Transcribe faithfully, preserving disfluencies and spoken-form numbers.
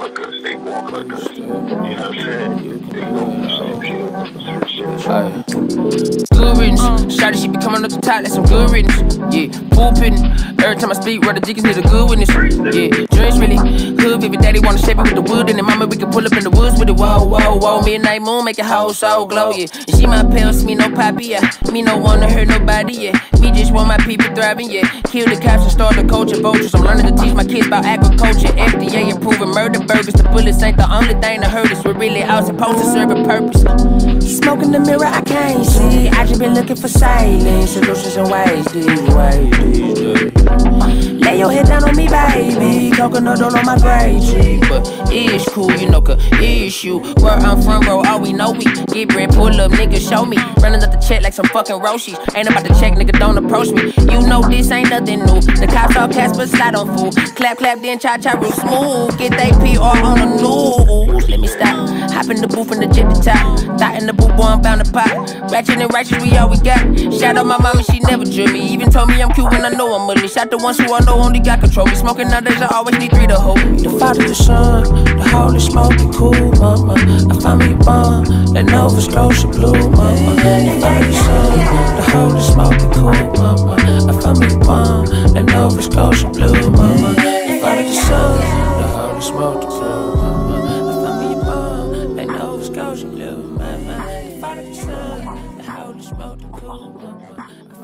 like us, they walk like us. You know what I'm saying? They go on the same shit. Aye. Good riddance. Shawty, she be coming up the top, that's some good riddance. Yeah, pooping. Every time I speak, brother Jiggins need a good witness. Yeah, dreams really hood, baby daddy wanna shape it with the wood, and then mama we can pull up in the woods with it. Whoa, whoa, whoa, midnight moon make a whole soul glow. Yeah, and she my pills, me no poppy, yeah. Me no wanna hurt nobody, yeah. Me just want my people thriving, yeah. Kill the cops and start the culture vultures. I'm learning to teach my kids about agriculture. F D A approving murder burgers. The bullets ain't the only thing that hurt us. We're really all supposed to serve a purpose. Smoke in the mirror, I can't see. I just been looking for silence, solutions and ways these ways these days. Lay your head down on me, baby. Coconut oil on my gray tree. But it's cool, you know, cause it's you. Where I'm from, bro, all we know we get bread, pull up, nigga, show me. Running up the check like some fucking Roshis. Ain't about to check, nigga, don't approach me. You know this ain't nothing new. The cops all cast, but slide on fool. Clap, clap, then cha-cha real smooth. Get they P R on the news. Let me stop. Hop in the booth and the jet the top. Thought in the booth, boy, I'm bound to pop. Ratchet and righteous, we all we got. Shout out my mama, she never drew me. Even told me I'm cute when I know I'm ugly. Shot the ones who I know only got control. Me smoking nowadays, I always need three to hold me. The Father, the Son, the Holy Smoking cool, mama. I found me a bomb, that Nova Scotia blue, mama. The Father, the Son, the Holy Smoking cool, mama. I found me a bomb, that Nova Scotia blue, mama. The Father, the Son, the Holy Smoking cool, mama. I found me a bomb, that Nova Scotia blue, mama. The Father, the Son, the Holy Smoking cool, mama.